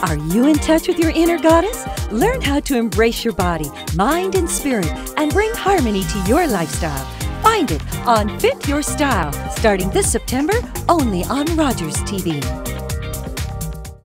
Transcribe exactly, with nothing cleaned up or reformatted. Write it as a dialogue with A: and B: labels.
A: Are you in touch with your inner goddess? Learn how to embrace your body, mind, and spirit, and bring harmony to your lifestyle. Find it on Fit Your Style, starting this September, only on Rogers T V.